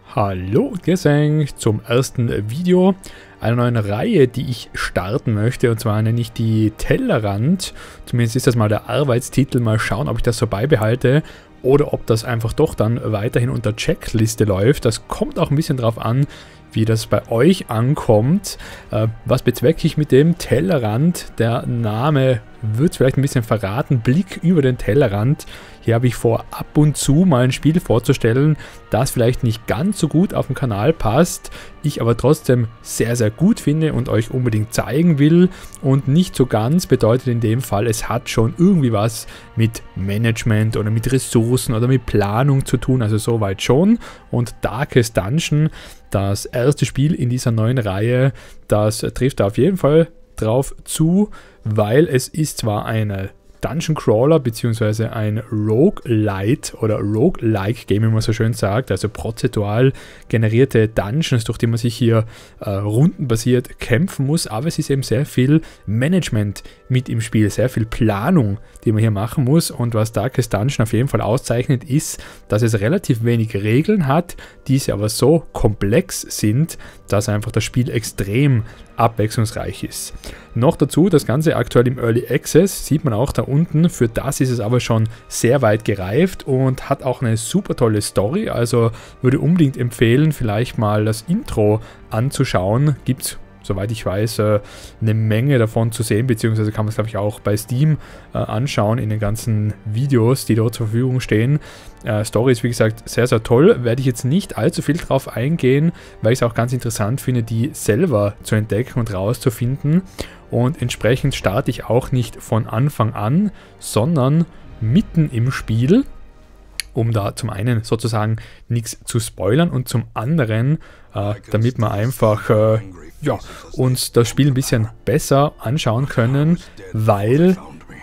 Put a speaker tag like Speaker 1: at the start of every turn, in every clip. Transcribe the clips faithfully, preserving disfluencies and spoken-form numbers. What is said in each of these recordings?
Speaker 1: Hallo und Gesang zum ersten Video einer neuen Reihe, die ich starten möchte, und zwar nenne ich die Tellerrand. Zumindest ist das mal der Arbeitstitel. Mal schauen, ob ich das so beibehalte oder ob das einfach doch dann weiterhin unter Checkliste läuft. Das kommt auch ein bisschen drauf an, wie das bei euch ankommt. Äh, was bezwecke ich mit dem Tellerrand? Der Name wird es vielleicht ein bisschen verraten. Blick über den Tellerrand. Hier habe ich vor, ab und zu mal ein Spiel vorzustellen, das vielleicht nicht ganz so gut auf dem Kanal passt, ich aber trotzdem sehr, sehr gut finde und euch unbedingt zeigen will. Und nicht so ganz bedeutet in dem Fall, es hat schon irgendwie was mit Management oder mit Ressourcen oder mit Planung zu tun, also soweit schon. Und Darkest Dungeon, das erste Spiel in dieser neuen Reihe, das trifft da auf jeden Fall drauf zu, weil es ist zwar eine Dungeon Crawler bzw. ein Roguelite oder Roguelike Game, wie man so schön sagt, also prozedural generierte Dungeons, durch die man sich hier äh, rundenbasiert kämpfen muss, aber es ist eben sehr viel Management mit im Spiel, sehr viel Planung, die man hier machen muss. Und was Darkest Dungeon auf jeden Fall auszeichnet, ist, dass es relativ wenig Regeln hat, diese aber so komplex sind, dass einfach das Spiel extrem abwechslungsreich ist. Noch dazu, das Ganze aktuell im Early Access, sieht man auch da unten. Für das ist es aber schon sehr weit gereift und hat auch eine super tolle Story. Also würde unbedingt empfehlen, vielleicht mal das Intro anzuschauen. Gibt es, soweit ich weiß, eine Menge davon zu sehen, beziehungsweise kann man es, glaube ich, auch bei Steam anschauen in den ganzen Videos, die dort zur Verfügung stehen. Äh, Story ist, wie gesagt, sehr, sehr toll. Werde ich jetzt nicht allzu viel drauf eingehen, weil ich es auch ganz interessant finde, die selber zu entdecken und rauszufinden. Und entsprechend starte ich auch nicht von Anfang an, sondern mitten im Spiel, um da zum einen sozusagen nichts zu spoilern und zum anderen, äh, damit wir einfach äh, ja, uns das Spiel ein bisschen besser anschauen können, weil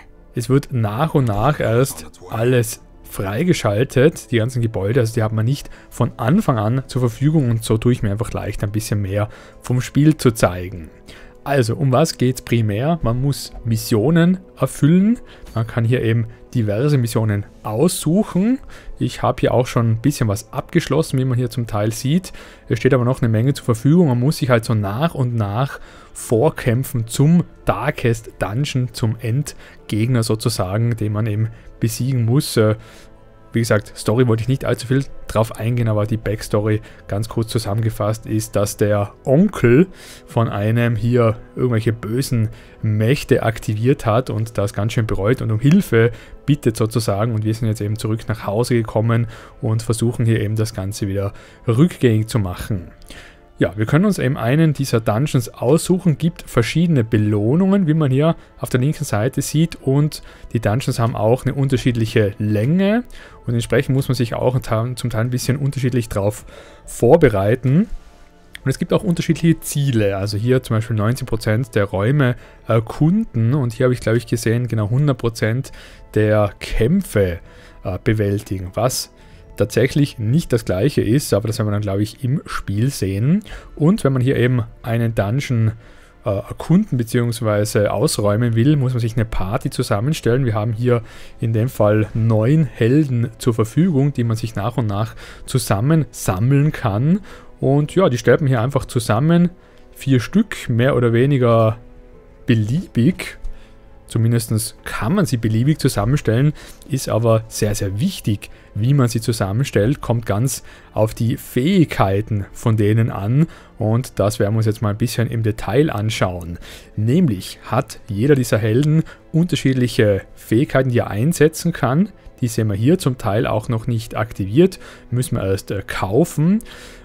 Speaker 1: es wird nach und nach erst alles freigeschaltet, die ganzen Gebäude, also die hat man nicht von Anfang an zur Verfügung, und so tue ich mir einfach leicht ein bisschen mehr vom Spiel zu zeigen. Also, um was geht es primär? Man muss Missionen erfüllen. Man kann hier eben diverse Missionen aussuchen. Ich habe hier auch schon ein bisschen was abgeschlossen, wie man hier zum Teil sieht. Es steht aber noch eine Menge zur Verfügung. Man muss sich halt so nach und nach vorkämpfen zum Darkest Dungeon, zum Endgegner sozusagen, den man eben besiegen muss. Wie gesagt, Story wollte ich nicht allzu viel drauf eingehen, aber die Backstory ganz kurz zusammengefasst ist, dass der Onkel von einem hier irgendwelche bösen Mächte aktiviert hat und das ganz schön bereut und um Hilfe bittet sozusagen, und wir sind jetzt eben zurück nach Hause gekommen und versuchen hier eben das Ganze wieder rückgängig zu machen. Ja, wir können uns eben einen dieser Dungeons aussuchen, gibt verschiedene Belohnungen, wie man hier auf der linken Seite sieht, und die Dungeons haben auch eine unterschiedliche Länge und entsprechend muss man sich auch zum Teil ein bisschen unterschiedlich drauf vorbereiten. Und es gibt auch unterschiedliche Ziele, also hier zum Beispiel neunzig Prozent der Räume erkunden, und hier habe ich, glaube ich, gesehen, genau hundert Prozent der Kämpfe äh, bewältigen, was tatsächlich nicht das gleiche ist, aber das werden wir dann, glaube ich, im Spiel sehen. Und wenn man hier eben einen Dungeon äh, erkunden bzw. ausräumen will, muss man sich eine Party zusammenstellen. Wir haben hier in dem Fall neun Helden zur Verfügung, die man sich nach und nach zusammen sammeln kann. Und ja, die stellt man hier einfach zusammen. Vier Stück, mehr oder weniger beliebig. Zumindest kann man sie beliebig zusammenstellen, ist aber sehr, sehr wichtig, wie man sie zusammenstellt, kommt ganz auf die Fähigkeiten von denen an, und das werden wir uns jetzt mal ein bisschen im Detail anschauen. Nämlich hat jeder dieser Helden unterschiedliche Fähigkeiten, die er einsetzen kann. Die sehen wir hier zum Teil auch noch nicht aktiviert, müssen wir erst äh, kaufen,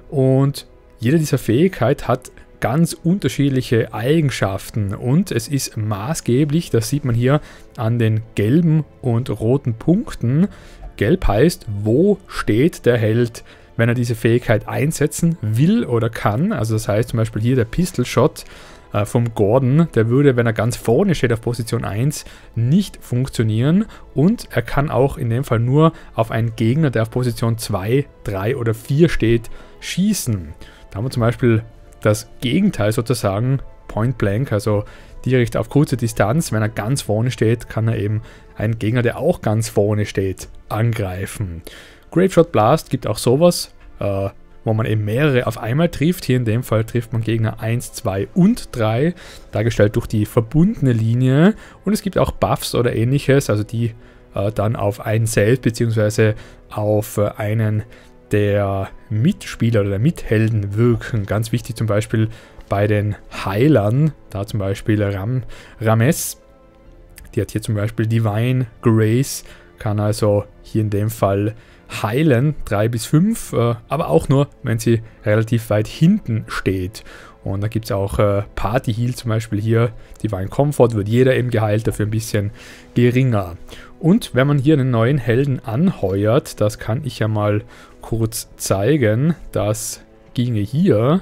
Speaker 1: und jede dieser Fähigkeiten hat ganz unterschiedliche Eigenschaften, und es ist maßgeblich, das sieht man hier an den gelben und roten Punkten. Gelb heißt, wo steht der Held, wenn er diese Fähigkeit einsetzen will oder kann. Also das heißt zum Beispiel hier der Pistol Shot äh, vom Gordon, der würde, wenn er ganz vorne steht auf Position eins, nicht funktionieren, und er kann auch in dem Fall nur auf einen Gegner, der auf Position zwei, drei oder vier steht, schießen. Da haben wir zum Beispiel das Gegenteil sozusagen, Point Blank, also direkt auf kurze Distanz. Wenn er ganz vorne steht, kann er eben einen Gegner, der auch ganz vorne steht, angreifen. Grapeshot Blast gibt auch sowas. Äh, wo man eben mehrere auf einmal trifft. Hier in dem Fall trifft man Gegner eins, zwei und drei, dargestellt durch die verbundene Linie. Und es gibt auch Buffs oder ähnliches, also die äh, dann auf einen selbst bzw. auf äh, einen der Mitspieler oder der Mithelden wirken. Ganz wichtig zum Beispiel bei den Heilern, da zum Beispiel Ram, Rames, die hat hier zum Beispiel Divine Grace, kann also hier in dem Fall heilen, drei bis fünf, äh, aber auch nur, wenn sie relativ weit hinten steht. Und da gibt es auch äh, Party Heal zum Beispiel hier, Divine Comfort, wird jeder eben geheilt, dafür ein bisschen geringer. Und wenn man hier einen neuen Helden anheuert, das kann ich ja mal kurz zeigen, das ginge hier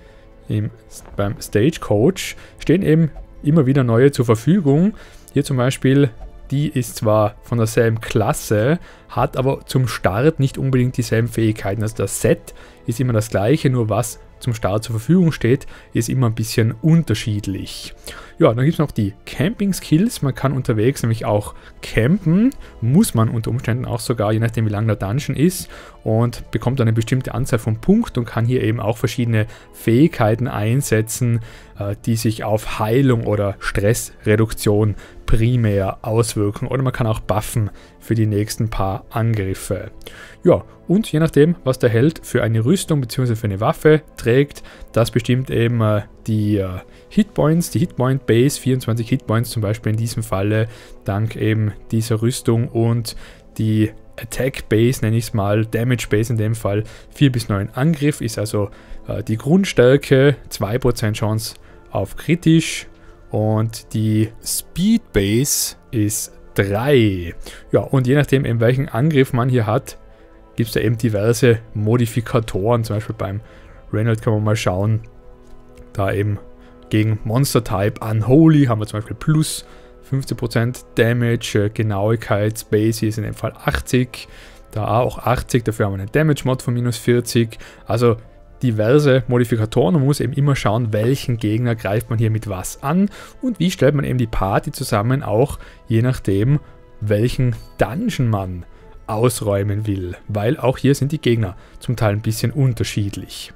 Speaker 1: im, beim Stagecoach, stehen eben immer wieder neue zur Verfügung. Hier zum Beispiel, die ist zwar von derselben Klasse, hat aber zum Start nicht unbedingt dieselben Fähigkeiten. Also das Set ist immer das gleiche, nur was zum Start zur Verfügung steht, ist immer ein bisschen unterschiedlich. Ja, dann gibt es noch die Camping-Skills. Man kann unterwegs nämlich auch campen, muss man unter Umständen auch sogar, je nachdem wie lang der Dungeon ist, und bekommt eine bestimmte Anzahl von Punkten und kann hier eben auch verschiedene Fähigkeiten einsetzen, äh, die sich auf Heilung oder Stressreduktion primär auswirken. Oder man kann auch buffen für die nächsten paar Angriffe. Ja, und je nachdem, was der Held für eine Rüstung bzw. für eine Waffe trägt, das bestimmt eben äh, die äh, Hitpoints, die Hitpoint Base, vierundzwanzig Hitpoints zum Beispiel in diesem Falle, dank eben dieser Rüstung, und die Attack Base, nenne ich es mal, Damage Base in dem Fall, vier bis neun Angriff, ist also äh, die Grundstärke, zwei Prozent Chance auf kritisch, und die Speed Base ist drei. Ja, und je nachdem, eben welchen Angriff man hier hat, gibt es da eben diverse Modifikatoren. Zum Beispiel beim Reynolds kann man mal schauen, da eben gegen Monster Type Unholy haben wir zum Beispiel plus fünfzehn Prozent Damage, Genauigkeit, Space ist in dem Fall achtzig, da auch achtzig, dafür haben wir einen Damage Mod von minus vierzig, also diverse Modifikatoren. Man muss eben immer schauen, welchen Gegner greift man hier mit was an und wie stellt man eben die Party zusammen, auch je nachdem, welchen Dungeon man ausräumen will, weil auch hier sind die Gegner zum Teil ein bisschen unterschiedlich.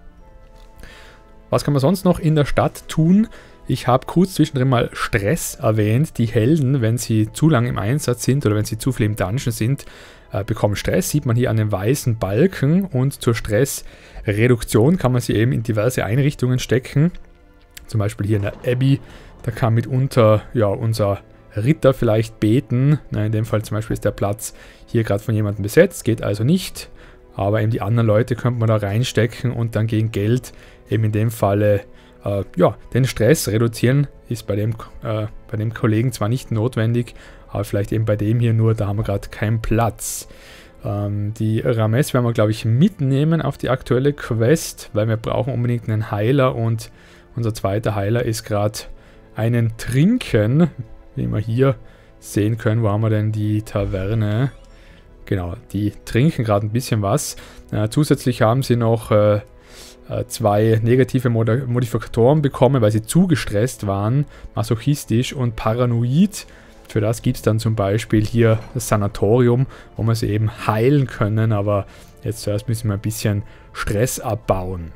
Speaker 1: Was kann man sonst noch in der Stadt tun? Ich habe kurz zwischendrin mal Stress erwähnt. Die Helden, wenn sie zu lange im Einsatz sind oder wenn sie zu viel im Dungeon sind, äh, bekommen Stress. Sieht man hier an den weißen Balken, und zur Stressreduktion kann man sie eben in diverse Einrichtungen stecken. Zum Beispiel hier in der Abbey, da kann mitunter ja, unser Ritter vielleicht beten. Na, in dem Fall zum Beispiel ist der Platz hier gerade von jemandem besetzt, geht also nicht. Aber eben die anderen Leute könnte man da reinstecken und dann gegen Geld eben in dem Falle äh, ja, den Stress reduzieren. Ist bei dem, äh, bei dem Kollegen zwar nicht notwendig, aber vielleicht eben bei dem hier nur, da haben wir gerade keinen Platz. Ähm, die Rames werden wir, glaube ich, mitnehmen auf die aktuelle Quest, weil wir brauchen unbedingt einen Heiler, und unser zweiter Heiler ist gerade einen Trinken. Wie wir hier sehen können, wo haben wir denn die Taverne? Genau, die trinken gerade ein bisschen was. Äh, zusätzlich haben sie noch äh, äh, zwei negative Mod Modifikatoren bekommen, weil sie zu gestresst waren, masochistisch und paranoid. Für das gibt es dann zum Beispiel hier das Sanatorium, wo wir sie eben heilen können, aber jetzt zuerst müssen wir ein bisschen Stress abbauen.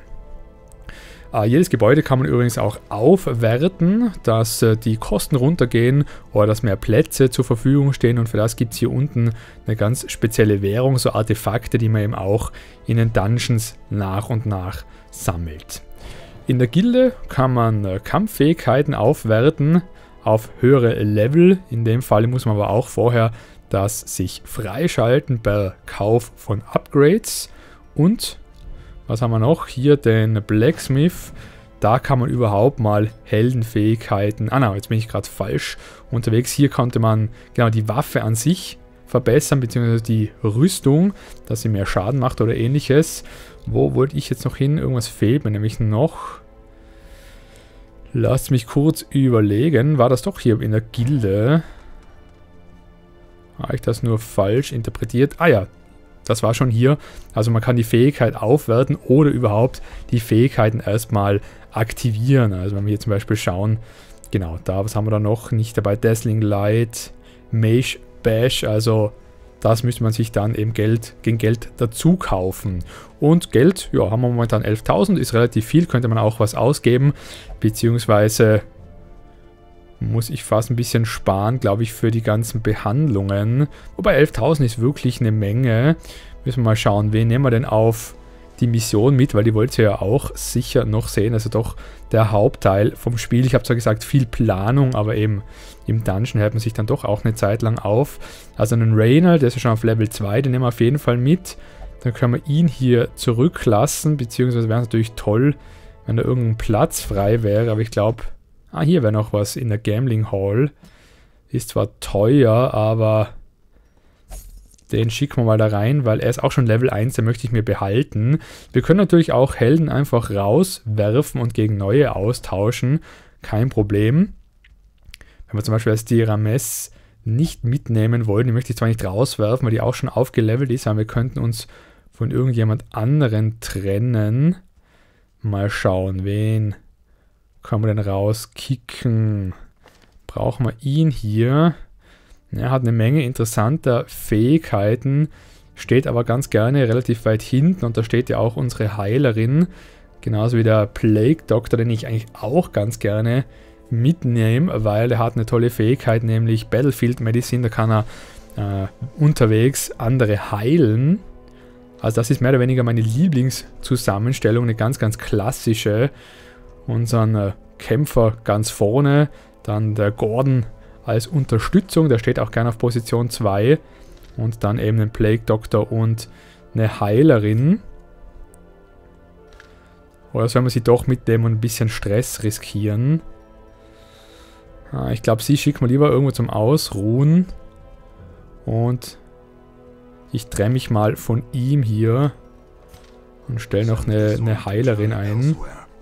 Speaker 1: Uh, jedes Gebäude kann man übrigens auch aufwerten, dass uh, die Kosten runtergehen oder dass mehr Plätze zur Verfügung stehen, und für das gibt es hier unten eine ganz spezielle Währung, so Artefakte, die man eben auch in den Dungeons nach und nach sammelt. In der Gilde kann man uh, Kampffähigkeiten aufwerten auf höhere Level. In dem Fall muss man aber auch vorher das sich freischalten per Kauf von Upgrades. Und was haben wir noch? Hier den Blacksmith. Da kann man überhaupt mal Heldenfähigkeiten... Ah, nein, jetzt bin ich gerade falsch unterwegs. Hier konnte man genau die Waffe an sich verbessern, beziehungsweise die Rüstung, dass sie mehr Schaden macht oder ähnliches. Wo wollte ich jetzt noch hin? Irgendwas fehlt mir nämlich noch. Lasst mich kurz überlegen. War das doch hier in der Gilde? Habe ich das nur falsch interpretiert? Ah ja. Das war schon hier, also man kann die Fähigkeit aufwerten oder überhaupt die Fähigkeiten erstmal aktivieren. Also wenn wir hier zum Beispiel schauen, genau, da, was haben wir da noch? Nicht dabei, Dazzling Light, Mage Bash, also das müsste man sich dann eben Geld gegen Geld dazu kaufen. Und Geld, ja, haben wir momentan elftausend, ist relativ viel, könnte man auch was ausgeben, beziehungsweise muss ich fast ein bisschen sparen, glaube ich, für die ganzen Behandlungen. Wobei elftausend ist wirklich eine Menge. Müssen wir mal schauen, wen nehmen wir denn auf die Mission mit, weil die wollt ihr ja auch sicher noch sehen. Also doch der Hauptteil vom Spiel. Ich habe zwar gesagt, viel Planung, aber eben im Dungeon hält man sich dann doch auch eine Zeit lang auf. Also einen Rainer, der ist ja schon auf Level zwei, den nehmen wir auf jeden Fall mit. Dann können wir ihn hier zurücklassen, beziehungsweise wäre es natürlich toll, wenn da irgendein Platz frei wäre, aber ich glaube, ah, hier wäre noch was in der Gambling Hall. Ist zwar teuer, aber den schicken wir mal da rein, weil er ist auch schon Level eins, den möchte ich mir behalten. Wir können natürlich auch Helden einfach rauswerfen und gegen neue austauschen. Kein Problem. Wenn wir zum Beispiel als die Rames nicht mitnehmen wollen, die möchte ich zwar nicht rauswerfen, weil die auch schon aufgelevelt ist, aber wir könnten uns von irgendjemand anderen trennen. Mal schauen, wen können wir denn rauskicken? Brauchen wir ihn hier? Er hat eine Menge interessanter Fähigkeiten, steht aber ganz gerne relativ weit hinten und da steht ja auch unsere Heilerin, genauso wie der Plague Doctor, den ich eigentlich auch ganz gerne mitnehme, weil er hat eine tolle Fähigkeit, nämlich Battlefield Medicine, da kann er äh, unterwegs andere heilen. Also das ist mehr oder weniger meine Lieblingszusammenstellung, eine ganz, ganz klassische. Unseren äh, Kämpfer ganz vorne, dann der Gordon als Unterstützung, der steht auch gerne auf Position zwei und dann eben ein Plague Doctor und eine Heilerin. Oder soll man sie doch mitnehmen und ein bisschen Stress riskieren? Ah, ich glaube, sie schicken wir lieber irgendwo zum Ausruhen und ich trenne mich mal von ihm hier und stelle noch eine, eine Heilerin ein.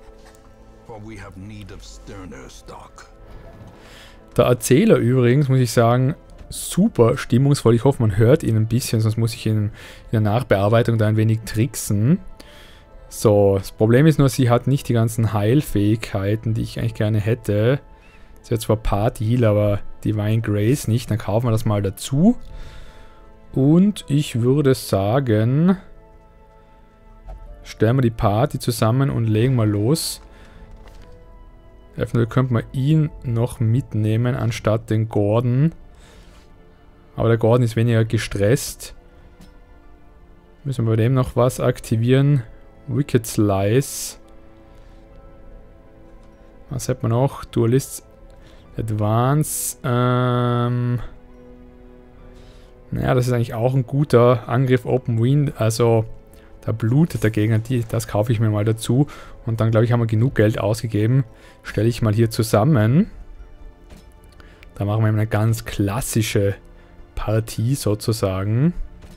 Speaker 1: Der Erzähler übrigens, muss ich sagen, super stimmungsvoll. Ich hoffe, man hört ihn ein bisschen, sonst muss ich ihn in der Nachbearbeitung da ein wenig tricksen. So, das Problem ist nur, sie hat nicht die ganzen Heilfähigkeiten, die ich eigentlich gerne hätte. Sie hat zwar Part Heal, aber Divine Grace nicht. Dann kaufen wir das mal dazu. Und ich würde sagen, stellen wir die Party zusammen und legen mal los. Eventuell könnte man ihn noch mitnehmen, anstatt den Gordon. Aber der Gordon ist weniger gestresst. Müssen wir bei dem noch was aktivieren. Wicked Slice. Was hat man noch? Duelist Advance. Ähm... Naja, das ist eigentlich auch ein guter Angriff Open Wind. Also, da blutet der Gegner. Die, das kaufe ich mir mal dazu. Und dann, glaube ich, haben wir genug Geld ausgegeben. Stelle ich mal hier zusammen. Da machen wir eine ganz klassische Partie sozusagen.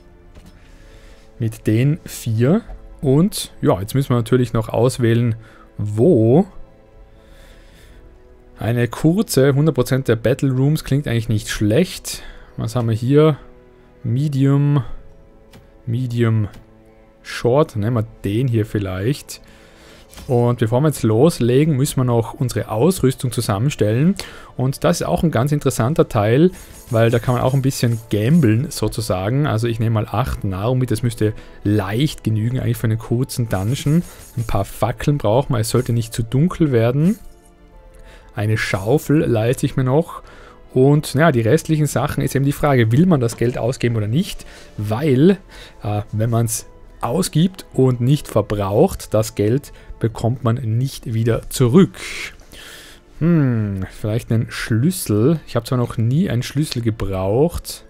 Speaker 1: Mit den vier. Und ja, jetzt müssen wir natürlich noch auswählen, wo. Eine kurze, hundert Prozent der Battle Rooms klingt eigentlich nicht schlecht. Was haben wir hier? Medium, Medium, Short. Nehmen wir den hier vielleicht. Und bevor wir jetzt loslegen, müssen wir noch unsere Ausrüstung zusammenstellen. Und das ist auch ein ganz interessanter Teil, weil da kann man auch ein bisschen gamblen sozusagen. Also ich nehme mal acht Nahrung mit, das müsste leicht genügen eigentlich für einen kurzen Dungeon. Ein paar Fackeln braucht man, es sollte nicht zu dunkel werden. Eine Schaufel leiste ich mir noch. Und ja, die restlichen Sachen ist eben die Frage, will man das Geld ausgeben oder nicht? Weil, äh, wenn man es ausgibt und nicht verbraucht, das Geld bekommt man nicht wieder zurück. Hm, vielleicht einen Schlüssel. Ich habe zwar noch nie einen Schlüssel gebraucht.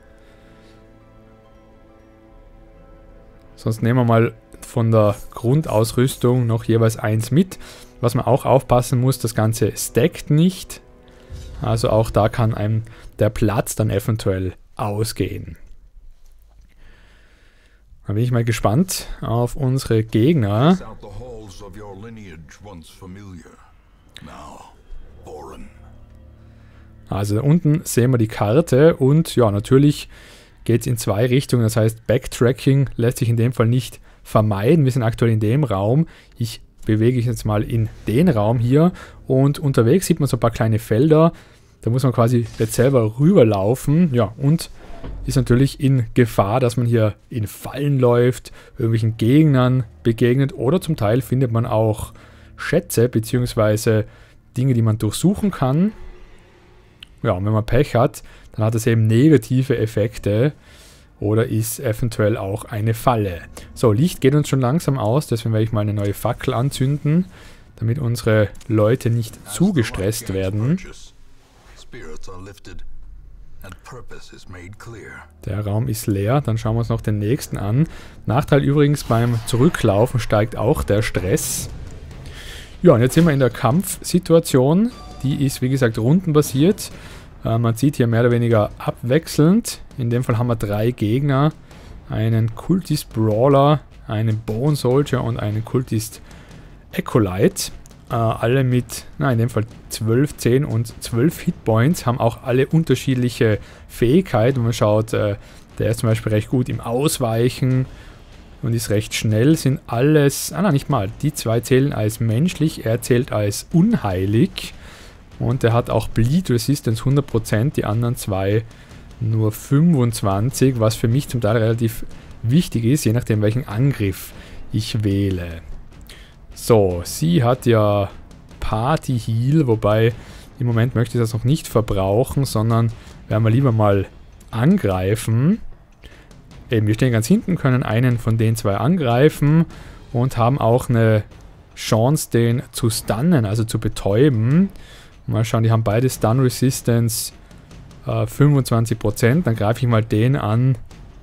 Speaker 1: Sonst nehmen wir mal von der Grundausrüstung noch jeweils eins mit. Was man auch aufpassen muss, das Ganze stackt nicht. Also auch da kann einem der Platz dann eventuell ausgehen. Da bin ich mal gespannt auf unsere Gegner. Also da unten sehen wir die Karte und ja, natürlich geht es in zwei Richtungen. Das heißt, Backtracking lässt sich in dem Fall nicht vermeiden. Wir sind aktuell in dem Raum. Ich bewege ich jetzt mal in den Raum hier und unterwegs sieht man so ein paar kleine Felder. Da muss man quasi jetzt selber rüberlaufen. Ja, und ist natürlich in Gefahr, dass man hier in Fallen läuft, irgendwelchen Gegnern begegnet oder zum Teil findet man auch Schätze bzw. Dinge, die man durchsuchen kann. Ja, und wenn man Pech hat, dann hat es eben negative Effekte oder ist eventuell auch eine Falle. So, Licht geht uns schon langsam aus, deswegen werde ich mal eine neue Fackel anzünden, damit unsere Leute nicht zu gestresst werden. Der Raum ist leer, dann schauen wir uns noch den nächsten an. Nachteil übrigens, beim Zurücklaufen steigt auch der Stress. Ja, und jetzt sind wir in der Kampfsituation. Die ist, wie gesagt, rundenbasiert. Äh, man sieht hier mehr oder weniger abwechselnd. In dem Fall haben wir drei Gegner. Einen Kultist Brawler, einen Bone Soldier und einen Kultist Acolyte. Äh, alle mit, na, in dem Fall zwölf, zehn und zwölf Hitpoints. Haben auch alle unterschiedliche Fähigkeiten. Wenn man schaut, äh, der ist zum Beispiel recht gut im Ausweichen und ist recht schnell. Sind alles, ah nein, nicht mal, die zwei zählen als menschlich, er zählt als unheilig. Und er hat auch Bleed Resistance hundert Prozent, die anderen zwei nur fünfundzwanzig, was für mich zum Teil relativ wichtig ist, je nachdem welchen Angriff ich wähle. So, sie hat ja Party Heal, wobei im Moment möchte ich das noch nicht verbrauchen, sondern werden wir lieber mal angreifen. Eben, wir stehen ganz hinten, können einen von den zwei angreifen und haben auch eine Chance, den zu stunnen, also zu betäuben. Mal schauen, die haben beide Stun Resistance äh, fünfundzwanzig Prozent. Dann greife ich mal den an,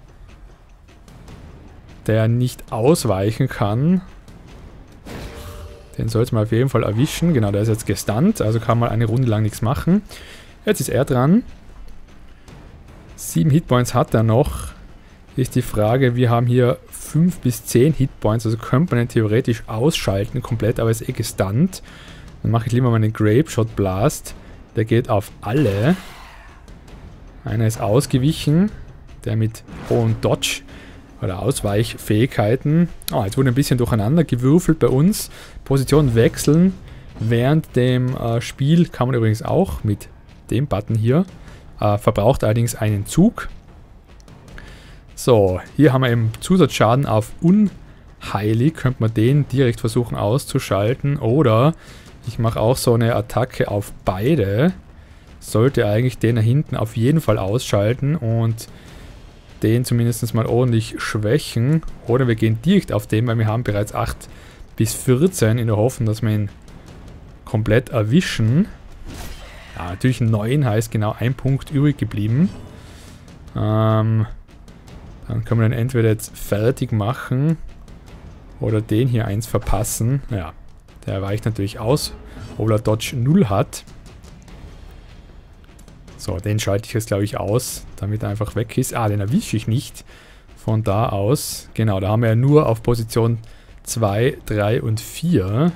Speaker 1: der nicht ausweichen kann. Den sollte man auf jeden Fall erwischen. Genau, der ist jetzt gestunt, also kann man eine Runde lang nichts machen. Jetzt ist er dran. Sieben Hitpoints hat er noch. Ist die Frage, wir haben hier fünf bis zehn Hitpoints, also könnte man ihn theoretisch ausschalten komplett, aber ist eh gestunt. Dann mache ich lieber mal einen Grape Shot Blast. Der geht auf alle. Einer ist ausgewichen. Der mit hohen Dodge oder Ausweichfähigkeiten. Oh, jetzt wurde ein bisschen durcheinander gewürfelt bei uns. Position wechseln. Während dem äh, Spiel kann man übrigens auch mit dem Button hier. Äh, verbraucht allerdings einen Zug. So, hier haben wir eben Zusatzschaden auf unheilig. Könnte man den direkt versuchen auszuschalten. Oder ich mache auch so eine Attacke auf beide. Sollte eigentlich den da hinten auf jeden Fall ausschalten und den zumindest mal ordentlich schwächen. Oder wir gehen direkt auf den, weil wir haben bereits acht bis vierzehn in der Hoffnung, dass wir ihn komplett erwischen. Ja, natürlich neun heißt genau ein Punkt übrig geblieben. Ähm, dann können wir den entweder jetzt fertig machen oder den hier eins verpassen. Ja, der weicht natürlich aus, obwohl er Dodge null hat. So, den schalte ich jetzt, glaube ich, aus, damit er einfach weg ist. Ah, den erwische ich nicht. Von da aus. Genau, da haben wir ja nur auf Position zwei, drei und vier.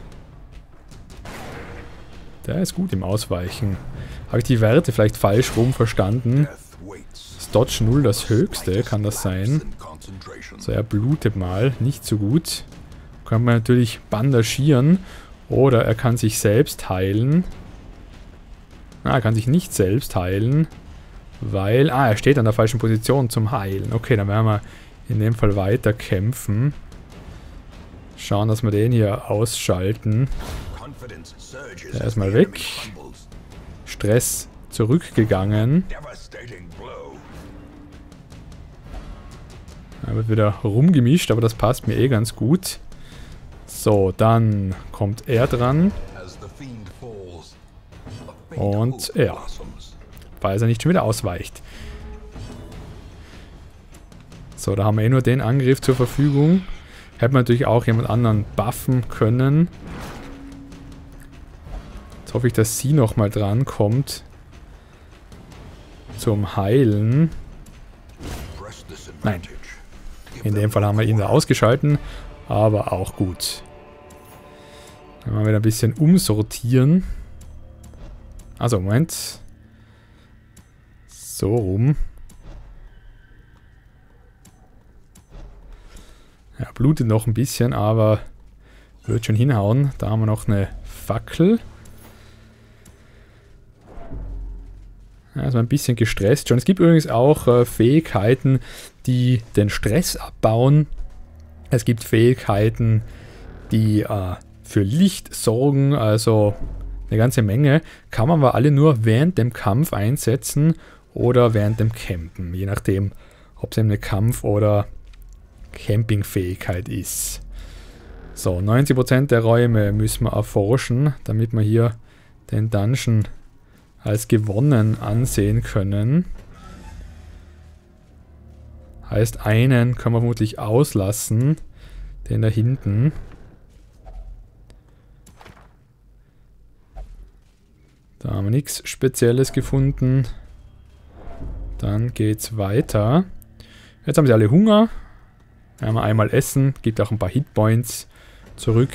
Speaker 1: Der ist gut im Ausweichen. Habe ich die Werte vielleicht falsch rum verstanden? Ist Dodge null das höchste? Kann das sein? So, er blutet mal. Nicht so gut. Kann man natürlich bandagieren. Oder er kann sich selbst heilen. Ah, er kann sich nicht selbst heilen. Weil... Ah, er steht an der falschen Position zum Heilen. Okay, dann werden wir in dem Fall weiter kämpfen. Schauen, dass wir den hier ausschalten. Der ist mal weg. Stress zurückgegangen. Er wird wieder rumgemischt, aber das passt mir eh ganz gut. So, dann kommt er dran. Und er. Weil er nicht schon wieder ausweicht. So, da haben wir eh nur den Angriff zur Verfügung. Hätte man natürlich auch jemand anderen buffen können. Jetzt hoffe ich, dass sie nochmal dran kommt. Zum Heilen. Nein. In dem Fall haben wir ihn da ausgeschalten. Aber auch gut. Dann werden wir wieder ein bisschen umsortieren. Also, Moment. So rum. Ja, blutet noch ein bisschen, aber wird schon hinhauen. Da haben wir noch eine Fackel. Also ein bisschen gestresst schon. Es gibt übrigens auch äh, Fähigkeiten, die den Stress abbauen. Es gibt Fähigkeiten, die äh, für Licht sorgen, also eine ganze Menge. Kann man aber alle nur während dem Kampf einsetzen oder während dem Campen, je nachdem, ob es eine Kampf- oder Campingfähigkeit ist. So, neunzig Prozent der Räume müssen wir erforschen, damit wir hier den Dungeon als gewonnen ansehen können. Heißt, einen können wir vermutlich auslassen, den da hinten. Da haben wir nichts Spezielles gefunden. Dann geht's weiter. Jetzt haben sie alle Hunger. Werden wir einmal essen. Gibt auch ein paar Hitpoints zurück.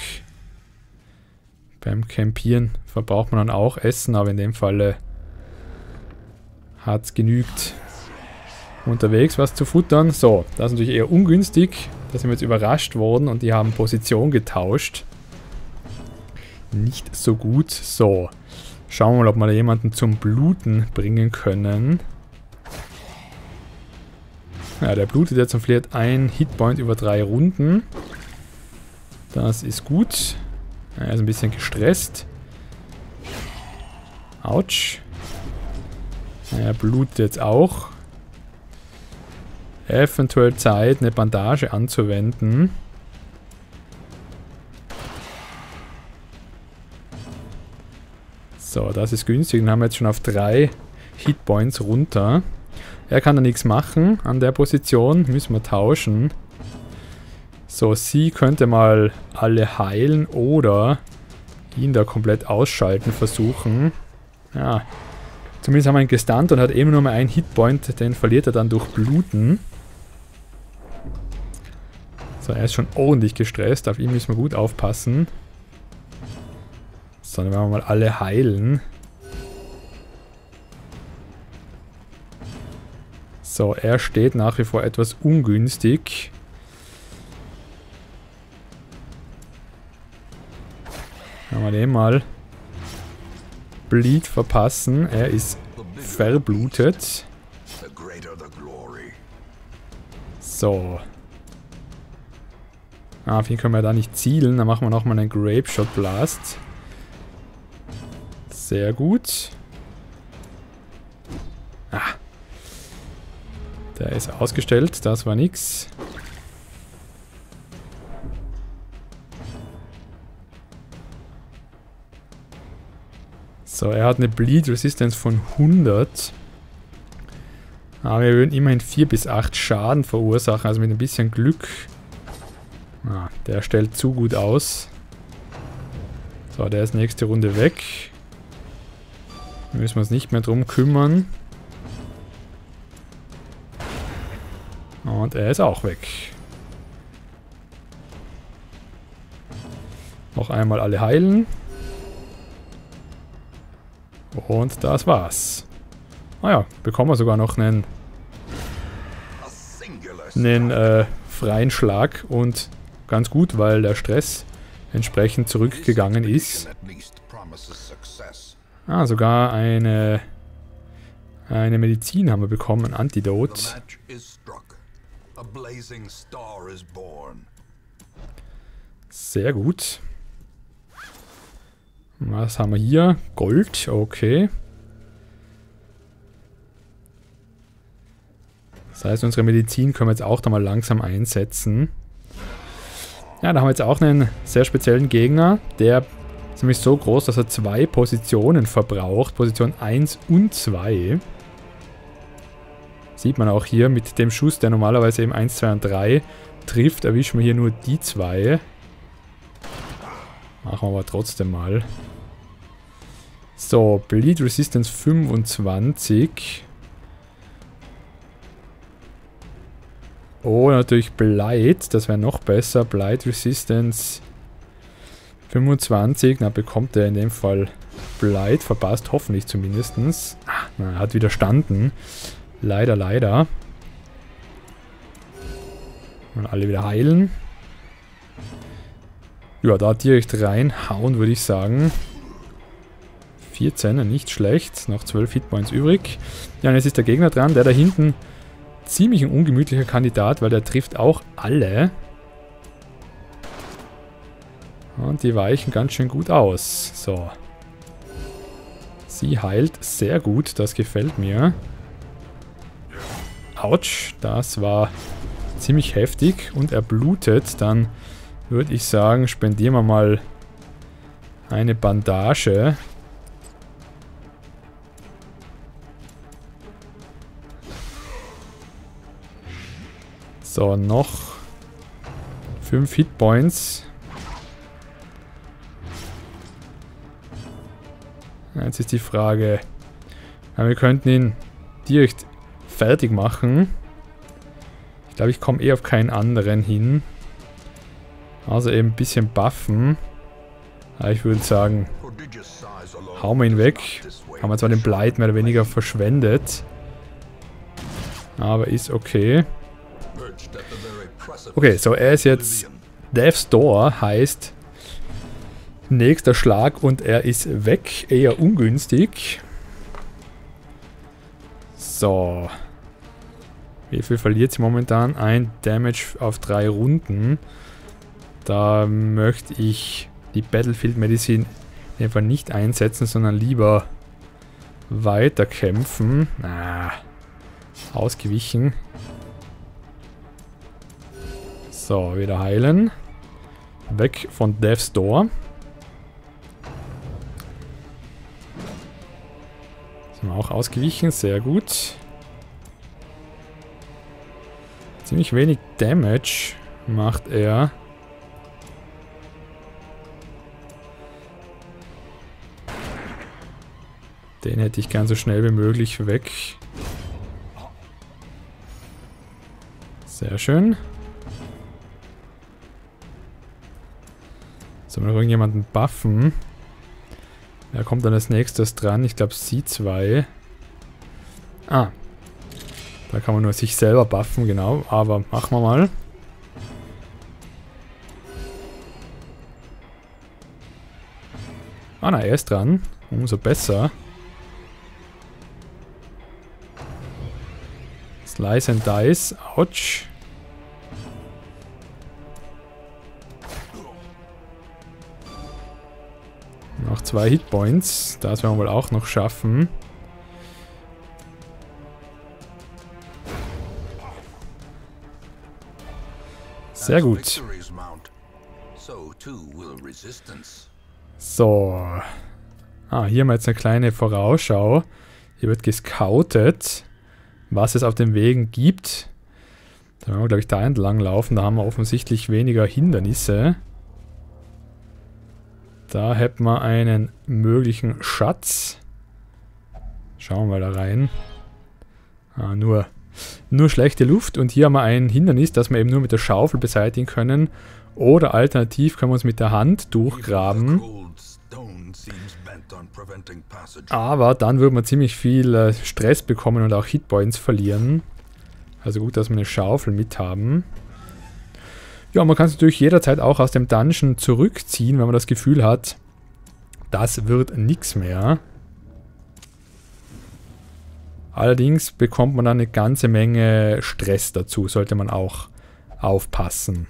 Speaker 1: Beim Campieren verbraucht man dann auch Essen, aber in dem Falle hat es genügt, unterwegs was zu futtern. So, das ist natürlich eher ungünstig. Da sind wir jetzt überrascht worden und die haben Position getauscht. Nicht so gut. So, schauen wir mal, ob wir da jemanden zum Bluten bringen können. Ja, der blutet jetzt und verliert ein Hitpoint über drei Runden. Das ist gut. Er ist ein bisschen gestresst. Autsch. Er blutet jetzt auch. Eventuell Zeit, eine Bandage anzuwenden. So, das ist günstig. Dann haben wir jetzt schon auf drei Hitpoints runter. Er kann da nichts machen an der Position. Müssen wir tauschen. So, sie könnte mal alle heilen oder ihn da komplett ausschalten versuchen. Ja, zumindest haben wir ihn gestunt und hat eben nur mal einen Hitpoint. Den verliert er dann durch Bluten. So, er ist schon ordentlich gestresst. Auf ihn müssen wir gut aufpassen. So, dann werden wir mal alle heilen. So, er steht nach wie vor etwas ungünstig. Kann man den mal Bleed verpassen. Er ist verblutet. So. Ah, auf ihn können wir da nicht zielen. Dann machen wir nochmal einen Grape Shot Blast. Sehr gut. Ah. Der ist ausgestellt. Das war nix. So, er hat eine Bleed Resistance von hundert. Aber wir würden immerhin vier bis acht Schaden verursachen, also mit ein bisschen Glück. Ah, der stellt zu gut aus. So, der ist nächste Runde weg. Da müssen wir uns nicht mehr drum kümmern. Und er ist auch weg. Noch einmal alle heilen. Und das war's. Ah ja, bekommen wir sogar noch einen, einen äh, freien Schlag und ganz gut, weil der Stress entsprechend zurückgegangen ist. Ah, sogar eine, eine Medizin haben wir bekommen, ein Antidot. Sehr gut. Was haben wir hier? Gold, okay. Das heißt, unsere Medizin können wir jetzt auch da mal langsam einsetzen. Ja, da haben wir jetzt auch einen sehr speziellen Gegner. Der ist nämlich so groß, dass er zwei Positionen verbraucht. Position eins und zwei. Sieht man auch hier mit dem Schuss, der normalerweise eben eins, zwei und drei trifft, erwischen wir hier nur die zwei. Machen wir aber trotzdem mal. So, Bleed Resistance fünfundzwanzig. Oh, natürlich Blight, das wäre noch besser. Blight Resistance fünfundzwanzig. Na, bekommt er in dem Fall Blight, verpasst, hoffentlich zumindest. Ah, na, er hat widerstanden. Leider, leider. Mal alle wieder heilen. Ja, da direkt reinhauen, würde ich sagen. vierzehn, nicht schlecht. Noch zwölf Hitpoints übrig. Ja, und jetzt ist der Gegner dran, der da hinten ziemlich ein ungemütlicher Kandidat, weil der trifft auch alle. Und die weichen ganz schön gut aus. So. Sie heilt sehr gut, das gefällt mir. Autsch, das war ziemlich heftig und er blutet. Dann würde ich sagen, spendieren wir mal eine Bandage. So, noch fünf Hitpoints. Jetzt ist die Frage, ja, wir könnten ihn direkt fertig machen. Ich glaube, ich komme eh auf keinen anderen hin. Also eben ein bisschen buffen. Aber ich würde sagen, hauen wir ihn weg. Haben wir zwar den Blight mehr oder weniger verschwendet. Aber ist okay. Okay, so er ist jetzt Death's Door, heißt nächster Schlag und er ist weg. Eher ungünstig. So. Wie viel verliert sie momentan? Ein Damage auf drei Runden. Da möchte ich die Battlefield Medicine in dem Fall nicht einsetzen, sondern lieber weiter kämpfen. Ah, ausgewichen. So, wieder heilen. Weg von Death's Door. Sind wir auch ausgewichen, sehr gut. Ziemlich wenig Damage macht er. Den hätte ich gern so schnell wie möglich weg. Sehr schön. Sollen wir noch irgendjemanden buffen? Wer kommt dann als nächstes dran? Ich glaube sie zwei. Ah. Da kann man nur sich selber buffen, genau. Aber machen wir mal. Ah, na, er ist dran. Umso besser. Slice and Dice. Autsch. Noch zwei Hitpoints. Das werden wir wohl auch noch schaffen. Sehr gut. So. Ah, hier haben wir jetzt eine kleine Vorausschau. Hier wird gescoutet, was es auf den Wegen gibt. Da werden wir, glaube ich, da entlang laufen. Da haben wir offensichtlich weniger Hindernisse. Da hätten wir einen möglichen Schatz. Schauen wir da rein. Ah, nur, nur schlechte Luft. Und hier haben wir ein Hindernis, das wir eben nur mit der Schaufel beseitigen können. Oder alternativ können wir uns mit der Hand durchgraben. Aber dann würde man ziemlich viel äh, Stress bekommen und auch Hitpoints verlieren. Also gut, dass wir eine Schaufel mit haben. Ja, man kann es natürlich jederzeit auch aus dem Dungeon zurückziehen, wenn man das Gefühl hat, das wird nichts mehr. Allerdings bekommt man dann eine ganze Menge Stress dazu, sollte man auch aufpassen.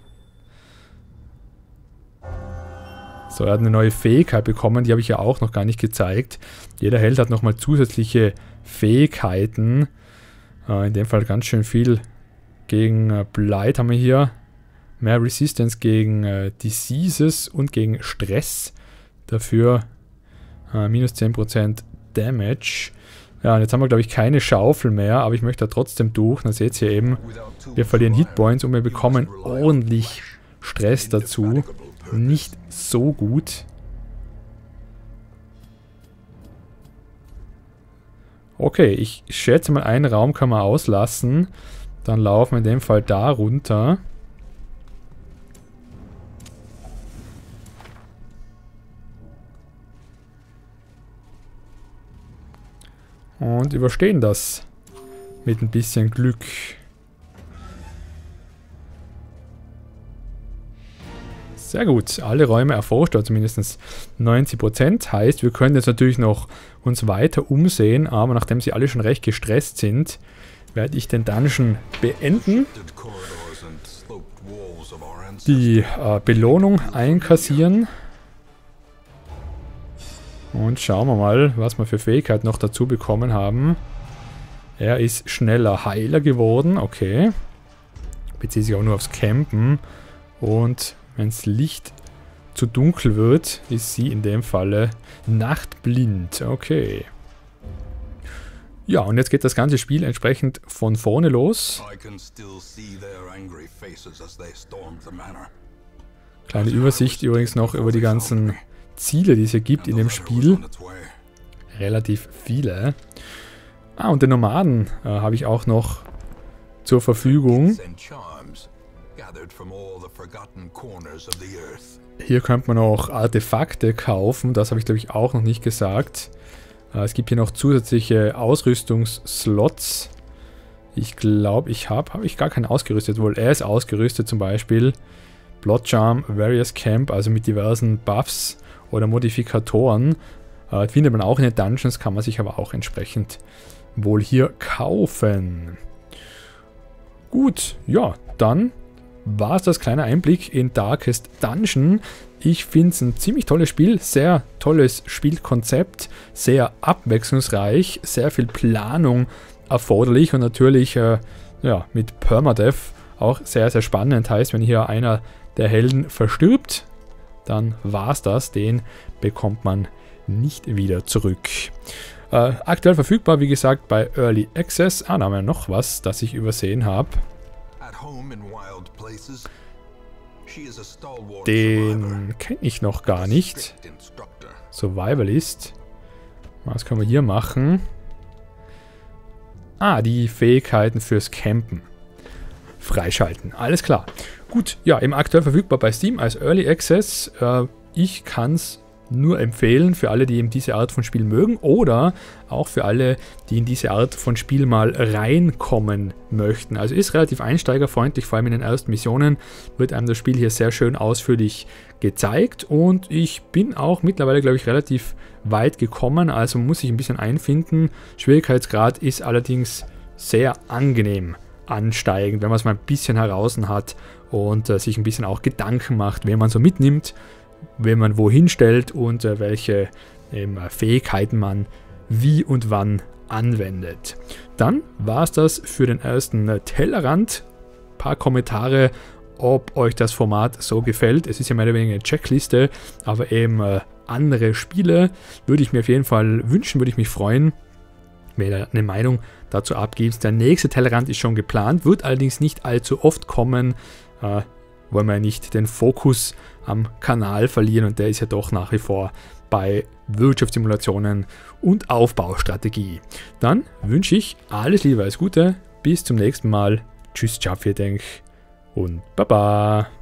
Speaker 1: So, er hat eine neue Fähigkeit bekommen, die habe ich ja auch noch gar nicht gezeigt. Jeder Held hat nochmal zusätzliche Fähigkeiten. Äh, in dem Fall ganz schön viel gegen äh, Blight haben wir hier. Mehr Resistance gegen äh, Diseases und gegen Stress. Dafür äh, minus zehn Prozent Damage. Ja, und jetzt haben wir, glaube ich, keine Schaufel mehr, aber ich möchte da trotzdem durch. Dann seht ihr eben, wir verlieren Hitpoints und wir bekommen ordentlich Stress dazu. Nicht so gut. Okay, ich schätze mal, einen Raum kann man auslassen. Dann laufen wir in dem Fall da runter. Und überstehen das mit ein bisschen Glück. Sehr gut, alle Räume erforscht, oder zumindest neunzig Prozent. Heißt, wir können jetzt natürlich noch uns weiter umsehen, aber nachdem sie alle schon recht gestresst sind, werde ich den Dungeon beenden, die äh, Belohnung einkassieren und schauen wir mal, was wir für Fähigkeiten noch dazu bekommen haben. Er ist schneller Heiler geworden, okay. Bezieht sich auch nur aufs Campen. Und wenn das Licht zu dunkel wird, ist sie in dem Falle nachtblind. Okay. Ja, und jetzt geht das ganze Spiel entsprechend von vorne los. Kleine Übersicht übrigens noch über die ganzen Ziele, die es hier gibt in dem Spiel. Relativ viele. Ah, und den Nomaden äh, habe ich auch noch zur Verfügung. Hier könnte man auch Artefakte kaufen, das habe ich glaube ich auch noch nicht gesagt. Äh, es gibt hier noch zusätzliche Ausrüstungsslots. Ich glaube, ich habe habe ich gar keinen ausgerüstet, wohl er ist ausgerüstet zum Beispiel. Blood Charm, Various Camp, also mit diversen Buffs oder Modifikatoren. Äh, findet man auch in den Dungeons, kann man sich aber auch entsprechend wohl hier kaufen. Gut, ja, dann war es das kleine Einblick in Darkest Dungeon. Ich finde es ein ziemlich tolles Spiel, sehr tolles Spielkonzept, sehr abwechslungsreich, sehr viel Planung erforderlich und natürlich äh, ja, mit Permadeath auch sehr, sehr spannend. Heißt, wenn hier einer der Helden verstirbt, dann war es das, den bekommt man nicht wieder zurück. Äh, aktuell verfügbar, wie gesagt, bei Early Access. Ah, da haben wir noch was, das ich übersehen habe. Den kenne ich noch gar nicht. Survivalist. Was können wir hier machen? Ah, die Fähigkeiten fürs Campen. Freischalten. Alles klar. Gut, ja, im aktuell verfügbar bei Steam als Early Access. Äh, ich kann es nur empfehlen für alle, die eben diese Art von Spiel mögen oder auch für alle, die in diese Art von Spiel mal reinkommen möchten. Also ist relativ einsteigerfreundlich, vor allem in den ersten Missionen wird einem das Spiel hier sehr schön ausführlich gezeigt und ich bin auch mittlerweile, glaube ich, relativ weit gekommen, also muss ich ein bisschen einfinden. Schwierigkeitsgrad ist allerdings sehr angenehm ansteigend, wenn man es mal ein bisschen heraus hat und äh, sich ein bisschen auch Gedanken macht, wen man so mitnimmt, wen man wohin stellt und äh, welche ähm, Fähigkeiten man wie und wann anwendet. Dann war es das für den ersten äh, Tellerrand. Ein paar Kommentare, ob euch das Format so gefällt. Es ist ja mehr oder weniger eine Checkliste, aber eben äh, andere Spiele würde ich mir auf jeden Fall wünschen, würde ich mich freuen, wenn ihr eine Meinung dazu abgibt. Der nächste Tellerrand ist schon geplant, wird allerdings nicht allzu oft kommen, äh, wollen wir ja nicht den Fokus am Kanal verlieren und der ist ja doch nach wie vor bei Wirtschaftssimulationen und Aufbaustrategie. Dann wünsche ich alles Liebe, alles Gute, bis zum nächsten Mal. Tschüss, ciao, vielen Dank und Baba.